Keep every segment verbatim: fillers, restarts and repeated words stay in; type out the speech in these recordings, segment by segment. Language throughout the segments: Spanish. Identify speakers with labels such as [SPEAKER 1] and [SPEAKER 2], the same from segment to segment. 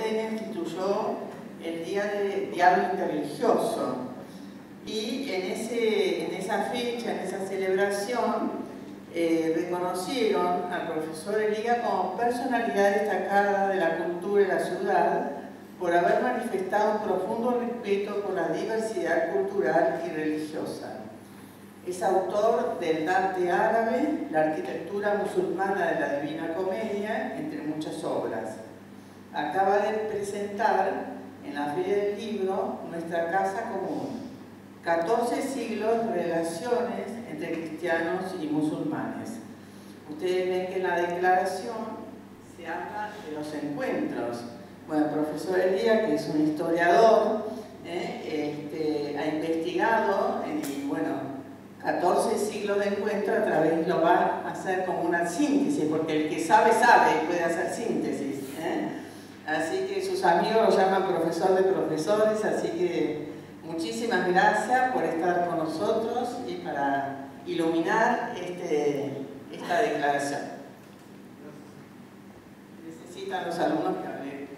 [SPEAKER 1] porteña instituyó el Día de Diálogo Interreligioso. Y en, ese, en esa fecha, en esa celebración, eh, reconocieron al profesor Elía como personalidad destacada de la cultura y la ciudad por haber manifestado un profundo respeto por la diversidad cultural y religiosa. Es autor del Dante árabe, la arquitectura musulmana de la Divina Comedia, entre muchas obras. Acaba de presentar en la Feria del Libro Nuestra Casa Común, catorce siglos de relaciones entre cristianos y musulmanes. Ustedes ven que en la declaración se habla de los encuentros. Bueno, el profesor Elía, que es un historiador, eh, este, ha investigado y bueno, catorce siglos de encuentro a través lo va a hacer como una síntesis, porque el que sabe, sabe y puede hacer síntesis. ¿eh? Así que sus amigos lo llaman profesor de profesores, así que muchísimas gracias por estar con nosotros y para iluminar este, esta declaración. Necesitan los alumnos que hablen.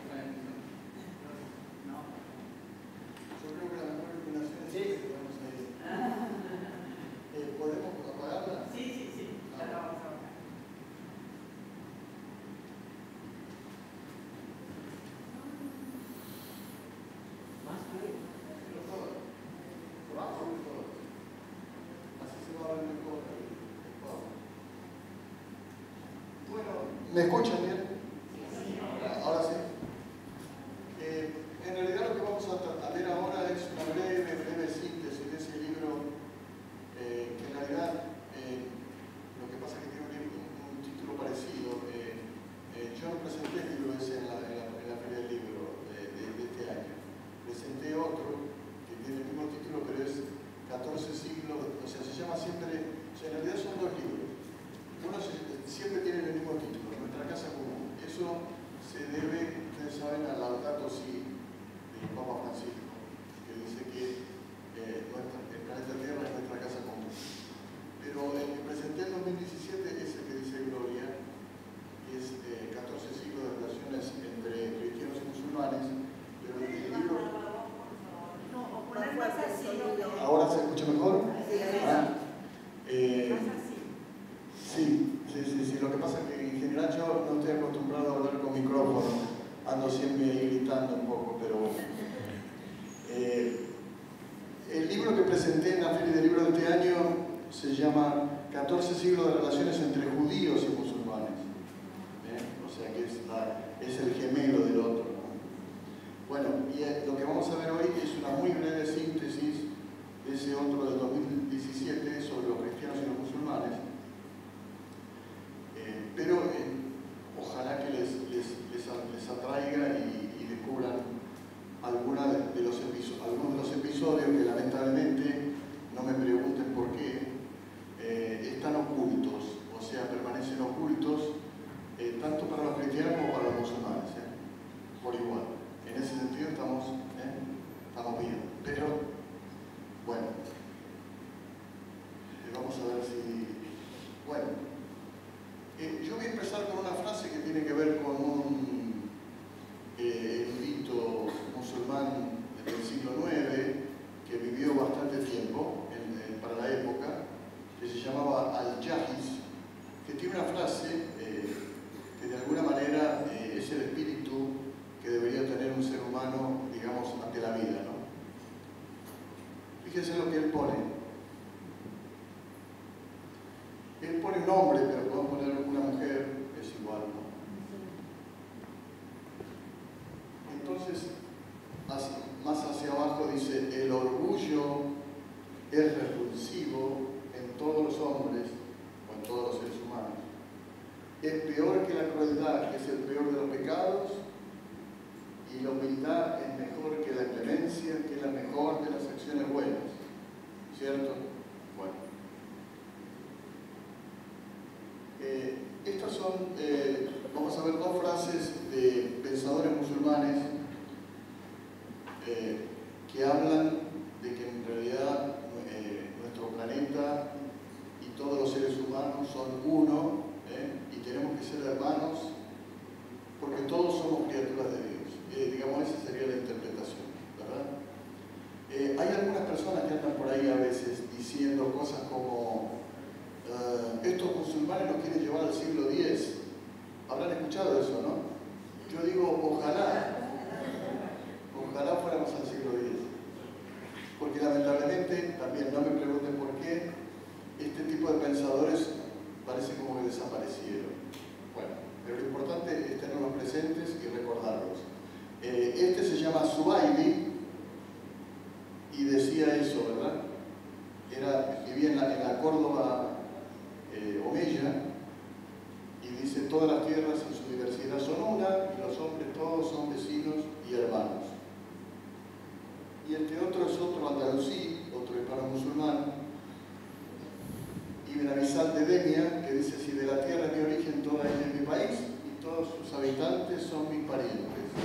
[SPEAKER 2] ¿No? Yo creo que la mejor iluminación es que podemos ir. Eh, ¿Podemos apagarla?
[SPEAKER 1] Sí, sí, sí. Ya la vamos a apagar.
[SPEAKER 2] ¿Me escuchan bien? Ahora sí. Eh, en realidad lo que vamos a leer ahora es una breve, breve síntesis de ese libro, eh, que en realidad eh, lo que pasa es que tiene un, libro, un título parecido. Eh, eh, yo no presenté el libro ese en la, en la, en la Feria del Libro de, de, de este año. Presenté otro que tiene el mismo título, pero es catorce siglos, o sea, se llama siempre, o sea, en realidad son dos libros. Uno se, siempre tiene el mismo título. Nuestra Casa Común. Eso se debe, ustedes saben, al Laudato Si del Papa Francisco, que dice que eh, nuestra, el planeta Tierra es nuestra casa común. Pero el que presenté en dos mil diecisiete es el que dice Gloria, que es eh, catorce siglos de relaciones entre cristianos y musulmanes, pero el libro... ¿Ahora se escucha mejor? Ah, eh, sí, sí, sí, sí. Lo que pasa es que en general yo no estoy acostumbrado a hablar con micrófono, ando siempre ahí gritando un poco, pero bueno. Eh, el libro que presenté en la Feria del Libro de este año se llama catorce siglos de relaciones entre judíos y musulmanes. ¿Eh? O sea que es, la, es el gemelo del otro, ¿no? Bueno, y lo que vamos a ver hoy es una muy breve síntesis de ese otro del dos mil diecisiete sobre los cristianos y los musulmanes. Eh, pero eh, ojalá que les, les, les, les atraiga y, y descubran alguna de, de los algunos de los episodios que lamentablemente, no me pregunten por qué, eh, están ocultos, o sea, permanecen ocultos eh, tanto para los cristianos como para los musulmanes, ¿eh? Por igual. En ese sentido estamos, ¿eh? estamos bien. Pero, bueno, eh, vamos a ver si... Bueno. Eh, yo voy a empezar con una frase que tiene que ver con un eh, erudito musulmán del siglo nueve que vivió bastante tiempo en, en, para la época, que se llamaba Al-Jahiz, que tiene una frase eh, que de alguna manera eh, es el espíritu que debería tener un ser humano, digamos, ante la vida, ¿no? Fíjense lo que él pone. Él pone un hombre, pero podemos poner una mujer, es igual, ¿no? Entonces, hacia, más hacia abajo dice, el orgullo es repulsivo en todos los hombres, o en todos los seres humanos. Es peor que la crueldad, que es el peor de los pecados, y la humildad es mejor que la clemencia, que es la mejor de las acciones buenas. ¿Cierto? Bueno. Eh, estas son, eh, vamos a ver dos frases de pensadores musulmanes eh, que hablan de que en realidad eh, nuestro planeta y todos los seres humanos son uno, eh, y tenemos que ser hermanos porque todos somos criaturas de Dios. Eh, este otro es otro andalusí, otro hispano musulmán, Ibn Abisal de Denia, que dice: si de la tierra es mi origen, toda ella es mi país, y todos sus habitantes son mis parientes.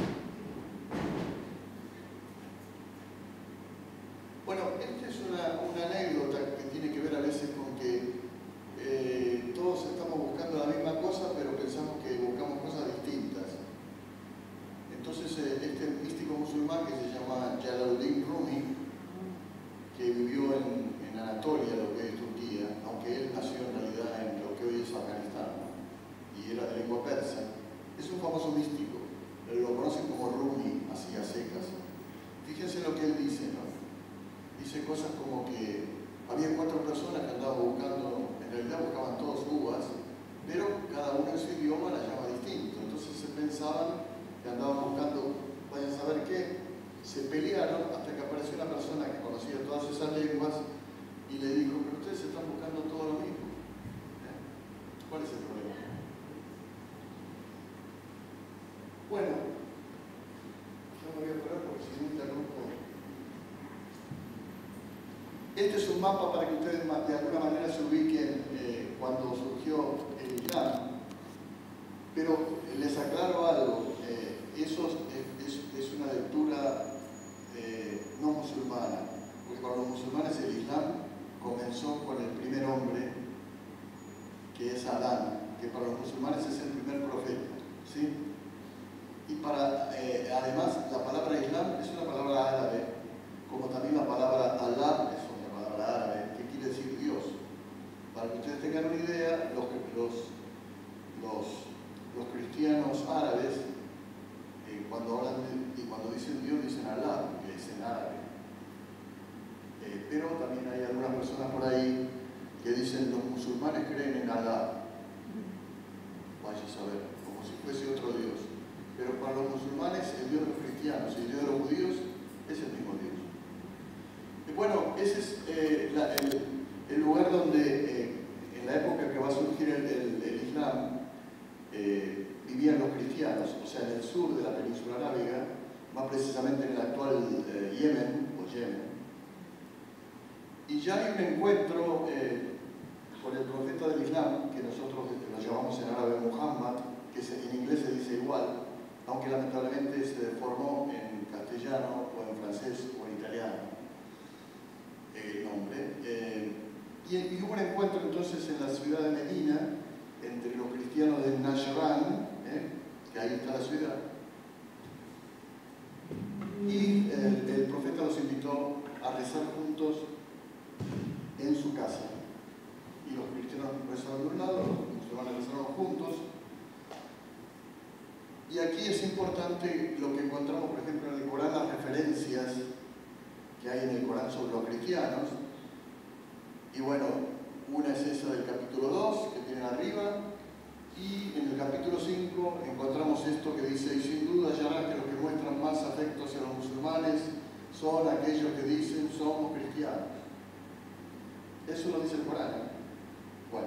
[SPEAKER 2] Bueno, esta es una, una anécdota que tiene que ver a veces con que eh, todos estamos buscando la misma cosa, pero pensamos que buscamos cosas distintas. Entonces, eh, este místico musulmán que se llama Jalaluddin Rumi, que vivió en, en Anatolia, lo que es Turquía, aunque él nació en realidad en lo que hoy es Afganistán, y era de lengua persa, es un famoso místico. Lo conocen como Rumi, así a secas. Fíjense lo que él dice, ¿no? Dice cosas como que había cuatro personas que andaban buscando, en realidad buscaban todos uvas, pero cada uno en su idioma la llama distinto. Entonces se pensaban que andaban buscando, vayan a saber qué, se pelearon hasta que apareció una persona que conocía todas esas lenguas y le dijo: pero ustedes están buscando todo lo mismo. ¿Eh? ¿Cuál es el problema? Bueno, yo me voy a parar porque si no interrumpo. Este es un mapa para que ustedes de alguna manera se ubiquen eh, cuando surgió el Islam. Pero les aclaro algo, eh, eso es, es, es una lectura eh, no musulmana, porque para los musulmanes el Islam comenzó con el primer hombre, que es Adán, que para los musulmanes es el primer profeta, ¿sí? Y para, eh, además, la palabra Islam es una palabra árabe, como también la palabra Allah es una palabra árabe, que quiere decir Dios. Para que ustedes tengan una idea, los, los, los, los cristianos árabes, eh, cuando hablan de, y cuando dicen Dios, dicen Allah, que es en árabe. Eh, pero también hay algunas personas por ahí que dicen: los musulmanes creen en Allah. Vaya a saber, como si fuese otro Dios. Pero para los musulmanes, el Dios de los cristianos y el Dios de los judíos es el mismo Dios. Y bueno, ese es eh, la, el, el lugar donde, eh, en la época que va a surgir el, el, el Islam, eh, vivían los cristianos, o sea, en el sur de la península arábiga, más precisamente en el actual eh, Yemen, o Yemen. Y ya hay un encuentro eh, con el profeta del Islam, que nosotros lo llamamos en árabe Muhammad, que en inglés se dice igual, aunque lamentablemente se deformó en castellano o en francés o en italiano el nombre. Eh, y, y hubo un encuentro entonces en la ciudad de Medina entre los cristianos de Najran, eh, que ahí está la ciudad, y el, el profeta los invitó a rezar juntos en su casa. Y los cristianos rezaron de un lado, los musulmanes rezaron juntos. Y aquí es importante lo que encontramos, por ejemplo, en el Corán, las referencias que hay en el Corán sobre los cristianos. Y bueno, una es esa del capítulo dos, que tienen arriba, y en el capítulo cinco encontramos esto que dice: y sin duda hallarás que los que muestran más afecto hacia los musulmanes son aquellos que dicen somos cristianos. Eso lo dice el Corán, ¿eh? Bueno.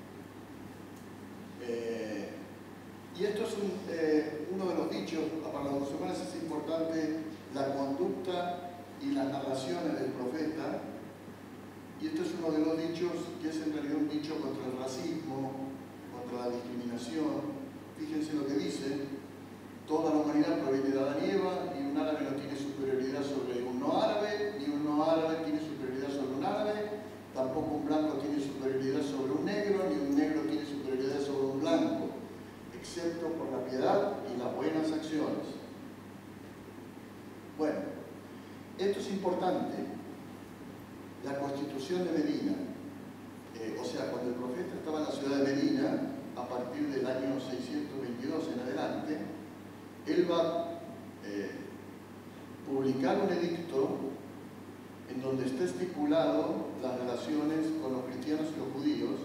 [SPEAKER 2] Eh, y esto es un, eh, uno de los dichos. Para los musulmanes es importante la conducta y las narraciones del profeta, y esto es uno de los dichos que es en realidad un dicho contra el racismo, contra la discriminación. Fíjense lo que dice: toda la humanidad proviene de Adán y Eva, y un árabe no tiene superioridad sobre un no árabe, ni un no árabe tiene superioridad sobre un árabe, tampoco un blanco tiene superioridad sobre un negro, ni un negro tiene superioridad sobre un blanco, excepto por la piedad y las buenas acciones. Bueno, esto es importante. La constitución de Medina, eh, o sea, cuando el profeta estaba en la ciudad de Medina, a partir del año seiscientos veintidós en adelante, él va a eh, publicar un edicto en donde está estipulado las relaciones con los cristianos y los judíos.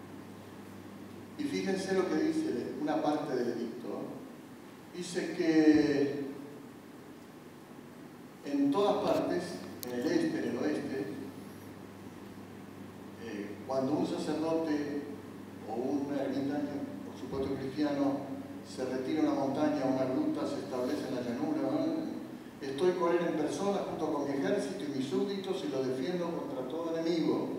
[SPEAKER 2] Y fíjense lo que dice una parte del edicto. Dice que en todas partes, en el este, en el oeste, eh, cuando un sacerdote o un ermitaño, por supuesto cristiano, se retira a una montaña, a una gruta, se establece en la llanura, ¿no? Estoy con él en persona junto con mi ejército y mis súbditos y lo defiendo contra todo enemigo.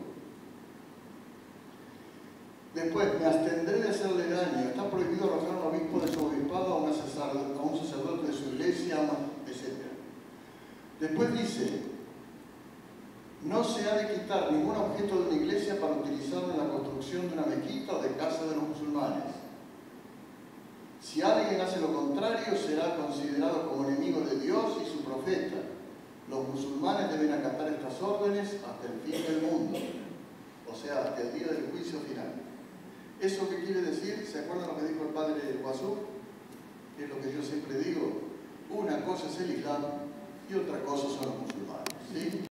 [SPEAKER 2] Después, me abstendré de hacerle daño. Está prohibido arrojar a un obispo de su obispado, a, una sacerdote, a un sacerdote de su iglesia, etcétera. Después dice, no se ha de quitar ningún objeto de una iglesia para utilizarlo en la construcción de una mezquita o de casa de los musulmanes. Si alguien hace lo contrario, será considerado como enemigo de Dios y su profeta. Los musulmanes deben acatar estas órdenes hasta el fin del mundo, o sea, hasta el día del juicio final. ¿Eso qué quiere decir? ¿Se acuerdan lo que dijo el padre Guazú? Que es lo que yo siempre digo. Una cosa es el Islam y otra cosa son los musulmanes, ¿sí?